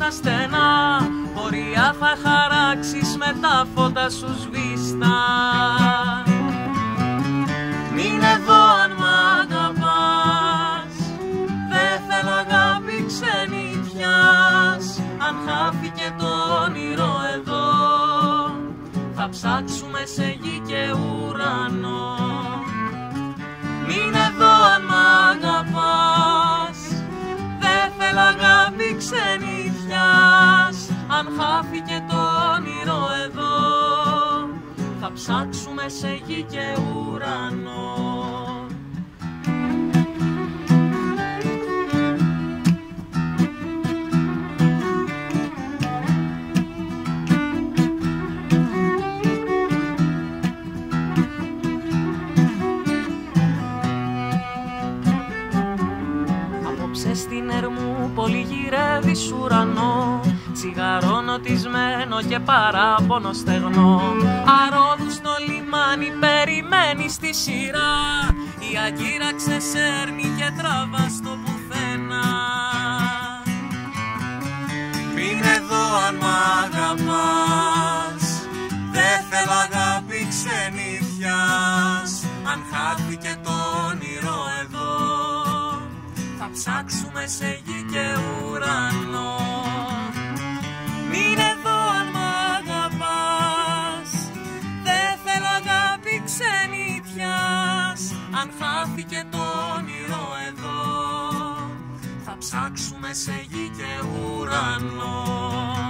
στα στενά, πορεία θα χαράξεις με τα φώτα σου σβήστα. Μην εδώ αν μ' αγαπάς, δεν θέλω αγάπη ξενιτιάς. Αν χάθηκε το όνειρο εδώ, θα ψάξουμε σε γη και ουρανό. Μην εδώ αν μ' αγαπάς, δεν θέλω αγάπη ξενιτιάς. Αν χάθηκε το όνειρο εδώ, θα ψάξουμε σε γη και ουρανό. Απόψε στην Ερμού πολύ γυρεύεις ουρανό, τσιγαρό νοτισμένο και παράπονο στεγνό. Αρόδου στο λιμάνι περιμένει στη σειρά, η αγκύρα ξεσέρνει και τραβά στο πουθενά. Μην εδώ αν μ' αγαπάς, δεν θέλω αγάπη ξενιτιάς. Αν χάθηκε το όνειρο εδώ, θα ψάξουμε σε γη και ουρανό. Μην εδώ αν μ' αγαπάς, δεν θέλω αγάπη ξενιτιάς. Αν χάθηκε το όνειρο εδώ, θα ψάξουμε σε γη και ουρανό.